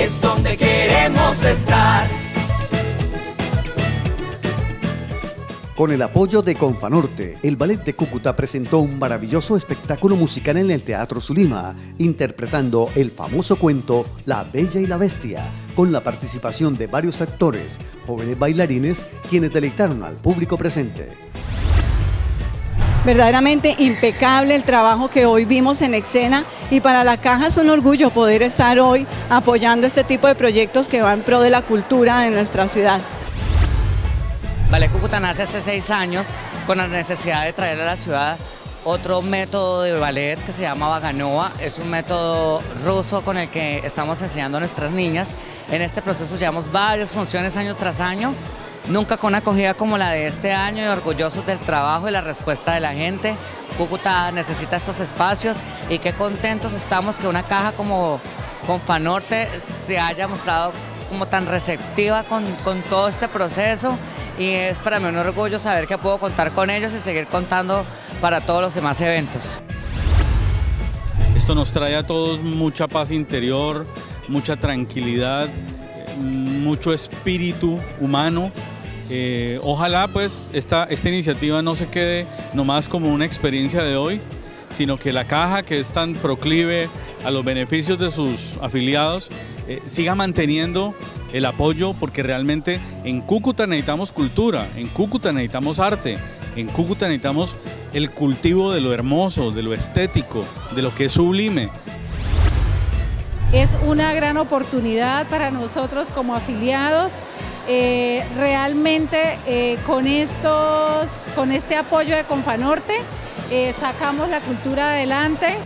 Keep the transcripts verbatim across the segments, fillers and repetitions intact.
es donde queremos estar. Con el apoyo de Confanorte, el Ballet de Cúcuta presentó un maravilloso espectáculo musical en el Teatro Zulima, interpretando el famoso cuento La Bella y la Bestia, con la participación de varios actores, jóvenes bailarines, quienes deleitaron al público presente. Verdaderamente impecable el trabajo que hoy vimos en escena, y para la Caja es un orgullo poder estar hoy apoyando este tipo de proyectos que van en pro de la cultura de nuestra ciudad. Ballet Cúcuta nace hace seis años con la necesidad de traer a la ciudad otro método de ballet que se llama Vaganova. Es un método ruso con el que estamos enseñando a nuestras niñas. En este proceso llevamos varias funciones año tras año, nunca con una acogida como la de este año, y orgullosos del trabajo y la respuesta de la gente. Cúcuta necesita estos espacios y qué contentos estamos que una caja como Confanorte se haya mostrado como tan receptiva con, con todo este proceso, y es para mí un orgullo saber que puedo contar con ellos y seguir contando para todos los demás eventos. Esto nos trae a todos mucha paz interior, mucha tranquilidad, mucho espíritu humano. Eh, ojalá pues esta, esta iniciativa no se quede nomás como una experiencia de hoy, sino que la Caja, que es tan proclive a los beneficios de sus afiliados, eh, siga manteniendo el apoyo, porque realmente en Cúcuta necesitamos cultura, en Cúcuta necesitamos arte, en Cúcuta necesitamos el cultivo de lo hermoso, de lo estético, de lo que es sublime. Es una gran oportunidad para nosotros como afiliados. Eh, realmente eh, con, estos, con este apoyo de Confanorte eh, sacamos la cultura adelante.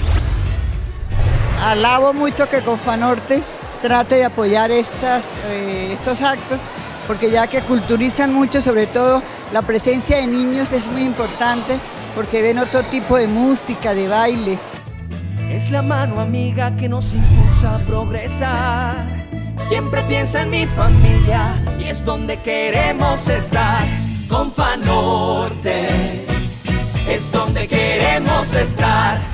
Alabo mucho que Confanorte trate de apoyar estas, eh, estos actos, porque ya que culturizan mucho, sobre todo la presencia de niños es muy importante, porque ven otro tipo de música, de baile. Es la mano amiga que nos impulsa a progresar. Siempre piensa en mi familia y es donde queremos estar. Confanorte es donde queremos estar.